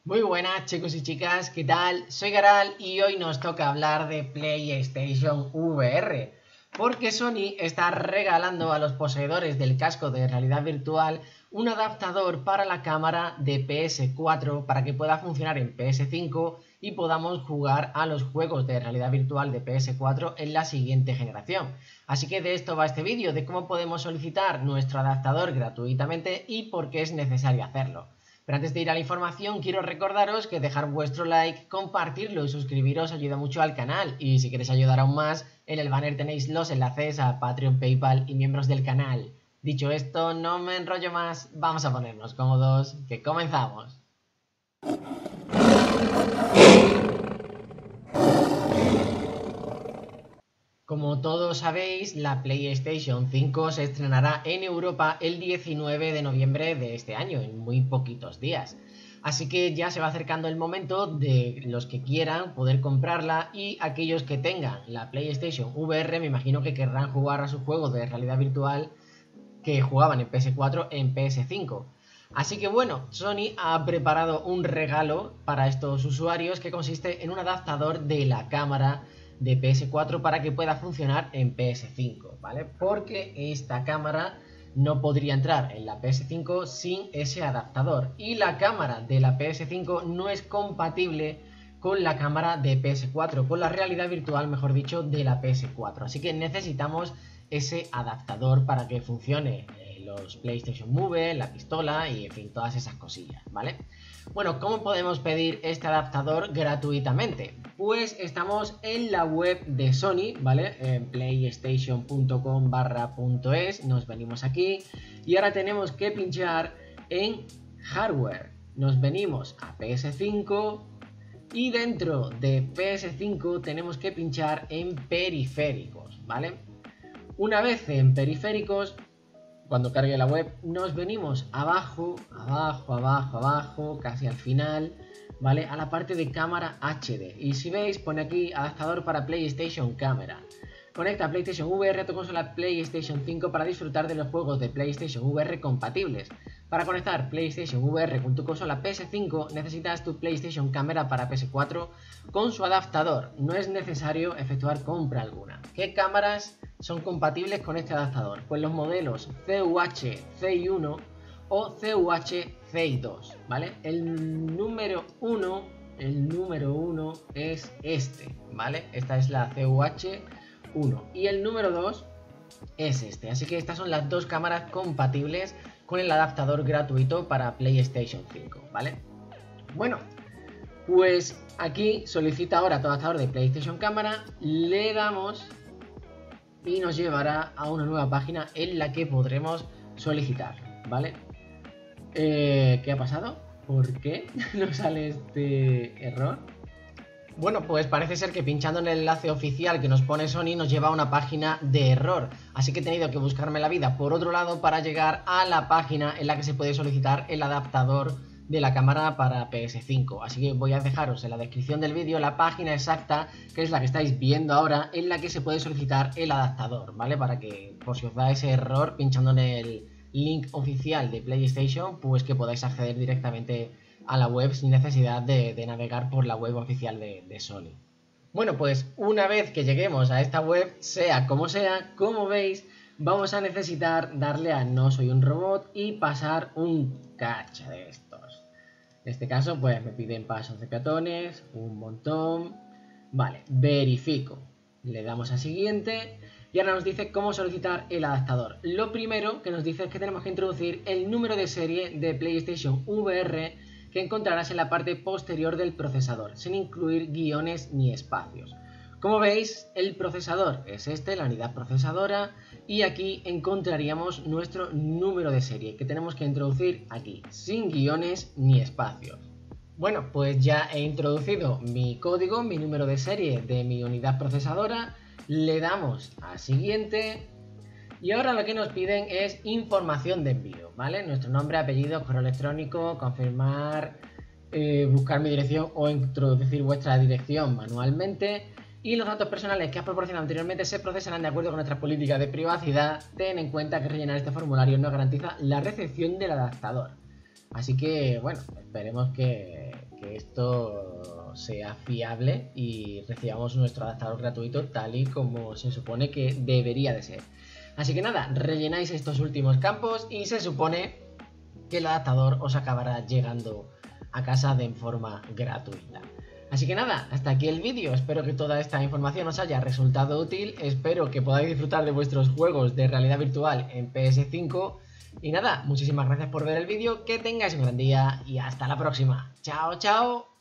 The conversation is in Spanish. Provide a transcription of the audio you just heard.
Muy buenas chicos y chicas, ¿qué tal? Soy Garal y hoy nos toca hablar de PlayStation VR, porque Sony está regalando a los poseedores del casco de realidad virtual un adaptador para la cámara de PS4 para que pueda funcionar en PS5 y podamos jugar a los juegos de realidad virtual de PS4 en la siguiente generación. Así que de esto va este vídeo, de cómo podemos solicitar nuestro adaptador gratuitamente y por qué es necesario hacerlo. Pero antes de ir a la información, quiero recordaros que dejar vuestro like, compartirlo y suscribiros ayuda mucho al canal. Y si queréis ayudar aún más, en el banner tenéis los enlaces a Patreon, PayPal y miembros del canal. Dicho esto, no me enrollo más, vamos a ponernos cómodos, que comenzamos. Como todos sabéis, la PlayStation 5 se estrenará en Europa el 19 de noviembre de este año, en muy poquitos días. Así que ya se va acercando el momento de los que quieran poder comprarla y aquellos que tengan la PlayStation VR me imagino que querrán jugar a sus juegos de realidad virtual que jugaban en PS4 en PS5. Así que bueno, Sony ha preparado un regalo para estos usuarios que consiste en un adaptador de la cámara de PS4 para que pueda funcionar en PS5, ¿vale? Porque esta cámara no podría entrar en la PS5 sin ese adaptador y la cámara de la PS5 no es compatible con la cámara de PS4, con la realidad virtual, mejor dicho, de la PS4. Así que necesitamos ese adaptador para que funcione los PlayStation Move, la pistola y en fin, todas esas cosillas, ¿vale? Bueno, ¿cómo podemos pedir este adaptador gratuitamente? Pues estamos en la web de Sony, ¿vale? En playstation.com/.es, nos venimos aquí y ahora tenemos que pinchar en hardware. Nos venimos a PS5 y dentro de PS5 tenemos que pinchar en periféricos, ¿vale? Una vez en periféricos, cuando cargue la web, nos venimos abajo, casi al final, ¿vale? A la parte de cámara HD. Y si veis, pone aquí adaptador para PlayStation Cámara. Conecta PlayStation VR a tu consola PlayStation 5 para disfrutar de los juegos de PlayStation VR compatibles. Para conectar PlayStation VR con tu consola PS5 necesitas tu PlayStation Cámara para PS4 con su adaptador. No es necesario efectuar compra alguna. ¿Qué cámaras son compatibles con este adaptador? Pues los modelos CUH CI1 o CUH CI2, ¿vale? El número 1 es este, ¿vale? Esta es la CUH 1 y el número 2 es este, así que estas son las dos cámaras compatibles con el adaptador gratuito para PlayStation 5, ¿vale? Bueno, pues aquí solicita ahora tu adaptador de PlayStation Cámara, le damos y nos llevará a una nueva página en la que podremos solicitar, ¿vale? ¿Qué ha pasado? ¿Por qué nos sale este error? Bueno, pues parece ser que pinchando en el enlace oficial que nos pone Sony nos lleva a una página de error. Así que he tenido que buscarme la vida por otro lado para llegar a la página en la que se puede solicitar el adaptador de la cámara para PS5. Así que voy a dejaros en la descripción del vídeo la página exacta, que es la que estáis viendo ahora, en la que se puede solicitar el adaptador, ¿vale? Para que, por si os da ese error, pinchando en el link oficial de PlayStation, pues que podáis acceder directamente a la web sin necesidad de navegar por la web oficial de Sony. Bueno, pues una vez que lleguemos a esta web, sea, como veis, vamos a necesitar darle a no soy un robot y pasar un cacha de estos. En este caso, pues me piden pasos de peatones, un montón. Vale, verifico. Le damos a siguiente y ahora nos dice cómo solicitar el adaptador. Lo primero que nos dice es que tenemos que introducir el número de serie de PlayStation VR que encontrarás en la parte posterior del procesador, sin incluir guiones ni espacios. Como veis, el procesador es este, la unidad procesadora, y aquí encontraríamos nuestro número de serie, que tenemos que introducir aquí, sin guiones ni espacios. Bueno, pues ya he introducido mi código, mi número de serie de mi unidad procesadora, le damos a siguiente. Y ahora lo que nos piden es información de envío, ¿vale? Nuestro nombre, apellido, correo electrónico, confirmar, buscar mi dirección o introducir vuestra dirección manualmente. Y los datos personales que has proporcionado anteriormente se procesarán de acuerdo con nuestras políticas de privacidad. Ten en cuenta que rellenar este formulario no garantiza la recepción del adaptador. Así que, bueno, esperemos que que esto sea fiable y recibamos nuestro adaptador gratuito tal y como se supone que debería de ser. Así que nada, rellenáis estos últimos campos y se supone que el adaptador os acabará llegando a casa de forma gratuita. Así que nada, hasta aquí el vídeo, espero que toda esta información os haya resultado útil, espero que podáis disfrutar de vuestros juegos de realidad virtual en PS5 y nada, muchísimas gracias por ver el vídeo, que tengáis un gran día y hasta la próxima. ¡Chao, chao!